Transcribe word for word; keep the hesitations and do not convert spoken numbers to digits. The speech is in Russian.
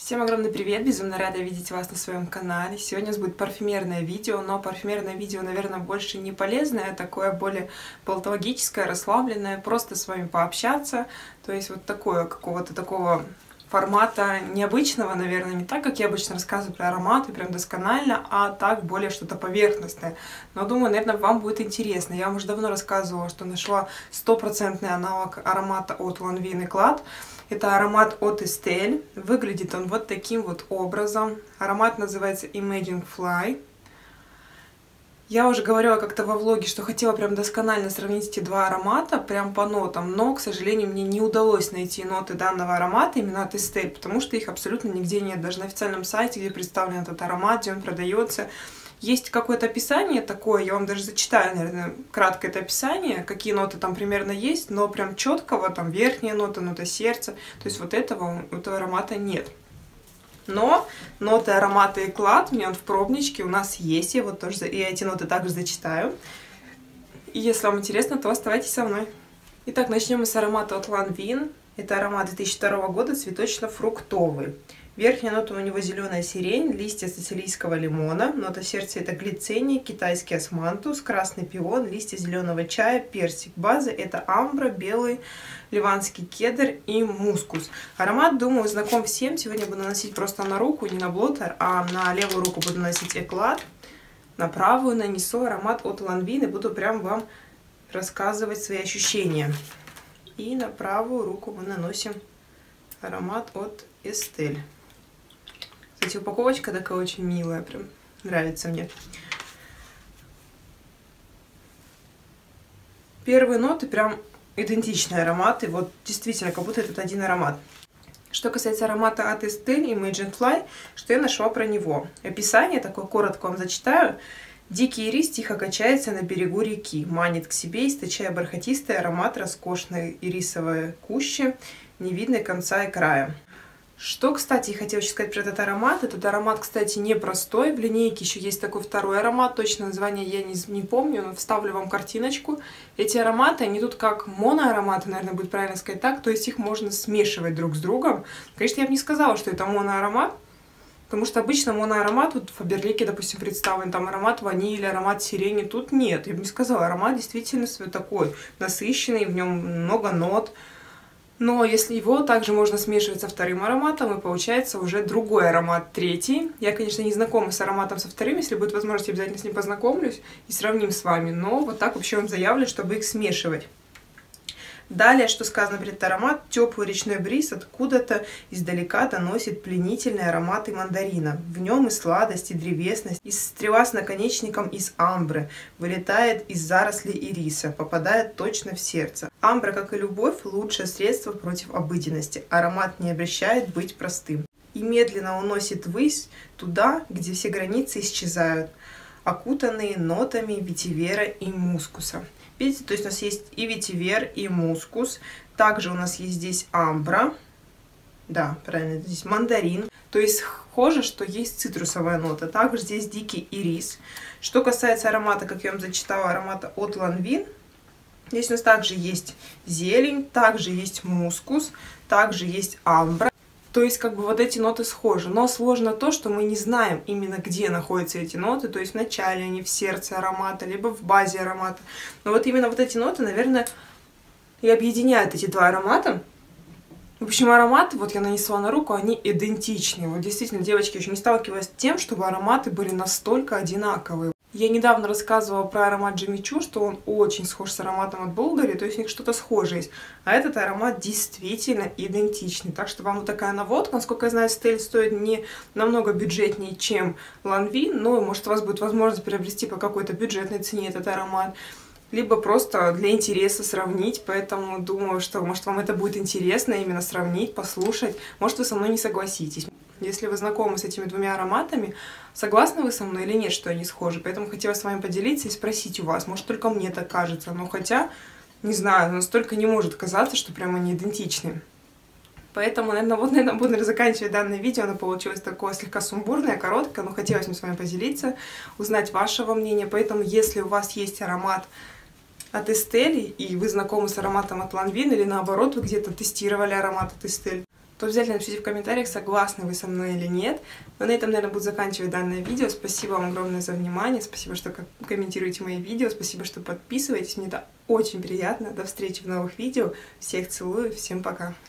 Всем огромный привет! Безумно рада видеть вас на своем канале. Сегодня у нас будет парфюмерное видео, но парфюмерное видео, наверное, больше не полезное, а такое более болтологическое, расслабленное, просто с вами пообщаться. То есть вот такое, какого-то такого формата необычного, наверное, не так, как я обычно рассказываю про ароматы, прям досконально, а так более что-то поверхностное. Но думаю, наверное, вам будет интересно. Я вам уже давно рассказывала, что нашла стопроцентный аналог аромата от Lanvin Eclat. Это аромат от Estelle. Выглядит он вот таким вот образом. Аромат называется Imagine Fly. Я уже говорила как-то во влоге, что хотела прям досконально сравнить эти два аромата, прям по нотам, но, к сожалению, мне не удалось найти ноты данного аромата именно от Estelle, потому что их абсолютно нигде нет. Даже на официальном сайте, где представлен этот аромат, где он продается, есть какое-то описание такое, я вам даже зачитаю, наверное, краткое это описание, какие ноты там примерно есть, но прям четкого, там верхняя нота, нота сердца, то есть вот этого, этого аромата нет. Но ноты аромата Eclat, у меня он в пробничке, у нас есть, я вот тоже, и эти ноты также зачитаю. И если вам интересно, то оставайтесь со мной. Итак, начнем мы с аромата от Lanvin. Это аромат две тысячи второго года, цветочно-фруктовый. Верхняя нота у него зеленая сирень, листья сицилийского лимона, нота сердца это глициния, китайский османтус, красный пион, листья зеленого чая, персик. База это амбра, белый ливанский кедр и мускус. Аромат, думаю, знаком всем. Сегодня буду наносить просто на руку, не на блотер, а на левую руку буду наносить Eclat, на правую нанесу аромат от Lanvin и буду прям вам рассказывать свои ощущения. И на правую руку мы наносим аромат от Estelle. Кстати, упаковочка такая очень милая, прям нравится мне. Первые ноты прям идентичные ароматы, вот действительно, как будто это один аромат. Что касается аромата от Estelle Imagine Fly, что я нашла про него. Описание такое, коротко вам зачитаю. Дикий ирис тихо качается на берегу реки, манит к себе, источая бархатистый аромат роскошной ирисовой кущи, не видно конца и края. Что, кстати, я хотела еще сказать про этот аромат. Этот аромат, кстати, непростой. В линейке еще есть такой второй аромат. Точно название я не, не помню, но вставлю вам картиночку. Эти ароматы, они тут как моноароматы, наверное, будет правильно сказать так. То есть их можно смешивать друг с другом. Конечно, я бы не сказала, что это моноаромат. Потому что обычно моноаромат, вот в Фаберлике, допустим, представлен, там аромат ванили, аромат сирени. Тут нет. Я бы не сказала. Аромат действительно свой такой насыщенный, в нем много нот. Но если его также можно смешивать со вторым ароматом, и получается уже другой аромат, третий. Я, конечно, не знакома с ароматом со вторым, если будет возможность, обязательно с ним познакомлюсь и сравним с вами. Но вот так вообще вам заявлю, чтобы их смешивать. Далее, что сказано про этот аромат, теплый речной бриз откуда-то издалека доносит пленительные ароматы мандарина. В нем и сладость, и древесность, и стрела с наконечником из амбры, вылетает из зарослей ириса, попадает точно в сердце. Амбра, как и любовь, лучшее средство против обыденности. Аромат не обещает быть простым. И медленно уносит ввысь туда, где все границы исчезают, окутанные нотами ветивера и мускуса. Видите, то есть у нас есть и ветивер, и мускус. Также у нас есть здесь амбра. Да, правильно, здесь мандарин. То есть схоже, что есть цитрусовая нота. Также здесь дикий ирис. Что касается аромата, как я вам зачитала, аромата от Lanvin. Здесь у нас также есть зелень, также есть мускус, также есть амбра. То есть, как бы вот эти ноты схожи. Но сложно то, что мы не знаем именно, где находятся эти ноты. То есть, в начале они в сердце аромата, либо в базе аромата. Но вот именно вот эти ноты, наверное, и объединяют эти два аромата. В общем, ароматы, вот я нанесла на руку, они идентичны. Вот действительно, девочки, еще не сталкивалась с тем, чтобы ароматы были настолько одинаковые. Я недавно рассказывала про аромат Jimmy Choo, что он очень схож с ароматом от Bulgari, то есть у них что-то схожее есть. А этот аромат действительно идентичный. Так что вам вот такая наводка. Насколько я знаю, Estelle стоит не намного бюджетнее, чем Lanvin, но может у вас будет возможность приобрести по какой-то бюджетной цене этот аромат. Либо просто для интереса сравнить, поэтому думаю, что может вам это будет интересно именно сравнить, послушать. Может вы со мной не согласитесь. Если вы знакомы с этими двумя ароматами, согласны вы со мной или нет, что они схожи? Поэтому хотела с вами поделиться и спросить у вас. Может, только мне так кажется. Но хотя, не знаю, настолько не может казаться, что прямо они идентичны. Поэтому, наверное, вот, наверное, буду заканчивать данное видео. Оно получилось такое слегка сумбурное, короткое, но хотелось мне с вами поделиться, узнать вашего мнения. Поэтому, если у вас есть аромат от Estelle, и вы знакомы с ароматом от Lanvin, или наоборот, вы где-то тестировали аромат от Estelle, то обязательно напишите в комментариях, согласны вы со мной или нет. Но на этом, наверное, буду заканчивать данное видео. Спасибо вам огромное за внимание, спасибо, что комментируете мои видео, спасибо, что подписываетесь, мне это очень приятно. До встречи в новых видео, всех целую, всем пока!